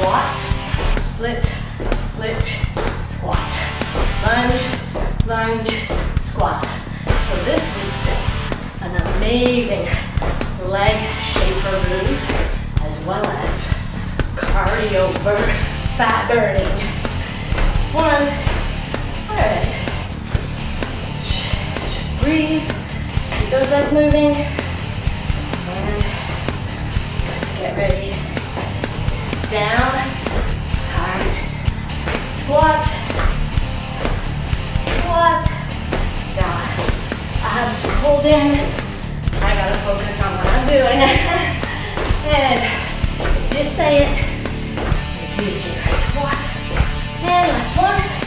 squat, split, split, squat. Lunge, lunge, squat. So this is an amazing leg shaper move, as well as cardio fat burning. This one. All right. Just breathe. Keep those legs moving. And let's get ready. Down. High. Squat. Squat. Now, abs pulled in. I gotta focus on what I'm doing. And if you say it, it's easier. Squat. And last one.